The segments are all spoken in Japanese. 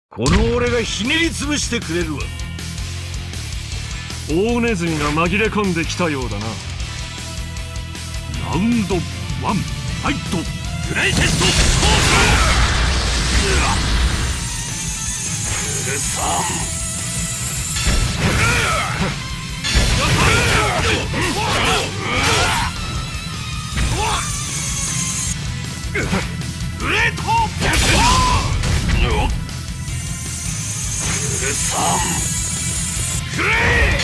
この俺がひねり潰してくれるわ。 大ネズミが紛れ込んできたようだな。 ラウンド1ファイト。グレイテストコース。うるさグレートうるさクレイ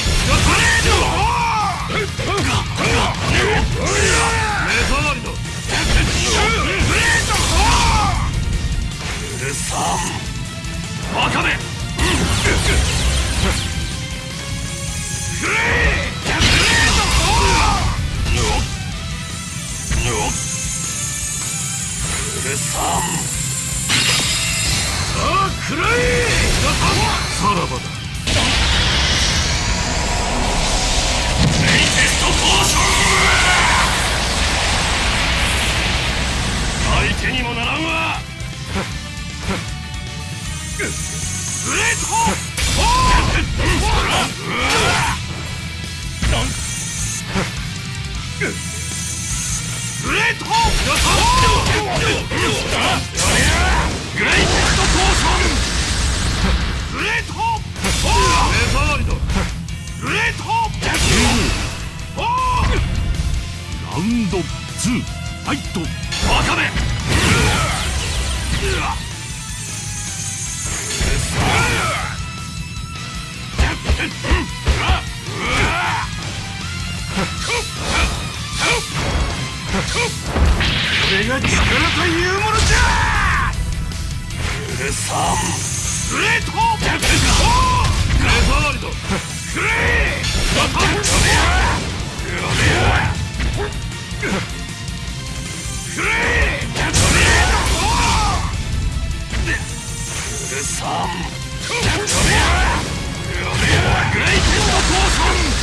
目障りのグレートうるさバカめグレートうるささあくらえさらばだ。レイテストポーション相手にもならんわ。グレートグレートグレイテストポーショングレート目障りのグレートラウンド2ファイト。バカめこれが力というものじゃ。うるさんグレートグレートリドグレーグレーうるさんグレイテストポーション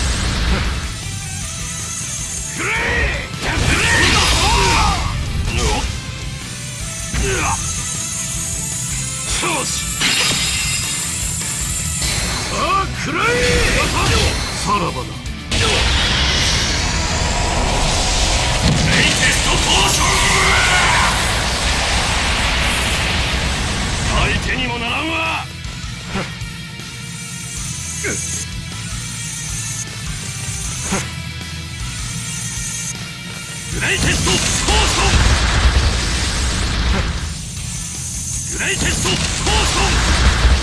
グレー調子さあくらえさらばだ。レイテストポーション相手にもならんわ。グレイテストポーショングレイテストポーション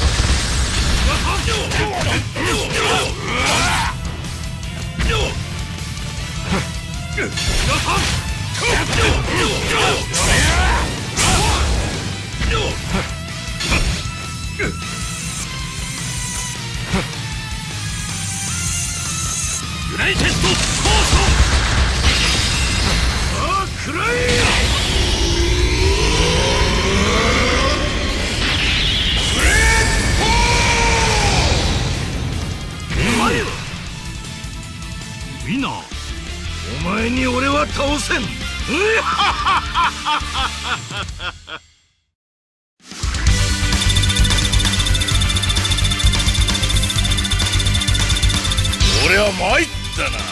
グレイテストポーションさあくらえウィナーお前に俺は倒せん。俺は参ったな。